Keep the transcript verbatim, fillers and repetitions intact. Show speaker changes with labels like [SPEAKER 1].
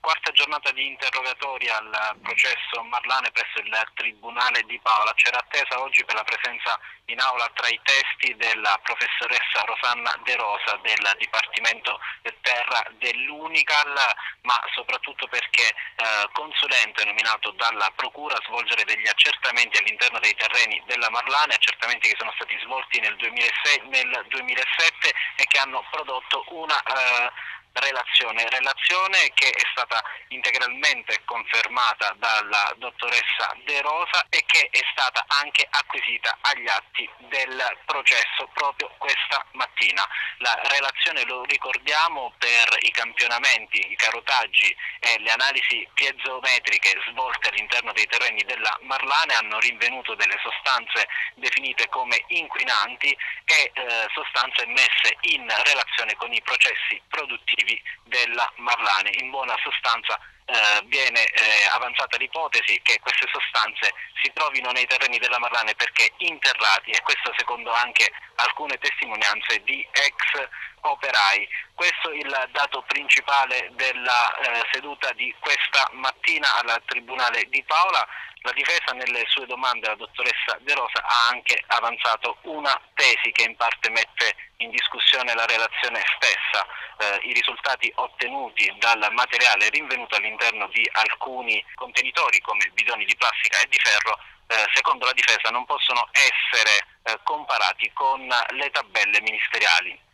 [SPEAKER 1] quarta giornata di interrogatori al processo Marlane presso il Tribunale di Paola. C'era attesa oggi per la presenza in aula tra i testi della professoressa Rosanna De Rosa del Dipartimento Terra dell'Unical, ma soprattutto perché eh, consulente nominato dalla Procura a svolgere degli accertamenti all'interno dei terreni della Marlane, accertamenti che sono stati svolti nel duemilasei, nel duemilasette e che hanno prodotto una eh, Relazione, relazione che è stata integralmente confermata dalla dottoressa De Rosa e che è stata anche acquisita agli atti del processo proprio questa mattina. La relazione, lo ricordiamo, per i campionamenti, i carotaggi e le analisi piezometriche svolte all'interno dei terreni della Marlane hanno rinvenuto delle sostanze definite come inquinanti e eh, sostanze messe in relazione con i processi produttivi della Marlane. In buona sostanza eh, viene eh, avanzata l'ipotesi che queste sostanze si trovino nei terreni della Marlane perché interrati, e questo secondo anche alcune testimonianze di ex operai. Questo è il dato principale della eh, seduta di questa mattina al Tribunale di Paola. La difesa nelle sue domande alla dottoressa De Rosa ha anche avanzato una tesi che in parte mette in discussione la relazione stessa. Eh, I risultati ottenuti dal materiale rinvenuto all'interno di alcuni contenitori come bidoni di plastica e di ferro, eh, secondo la difesa non possono essere eh, comparati con le tabelle ministeriali.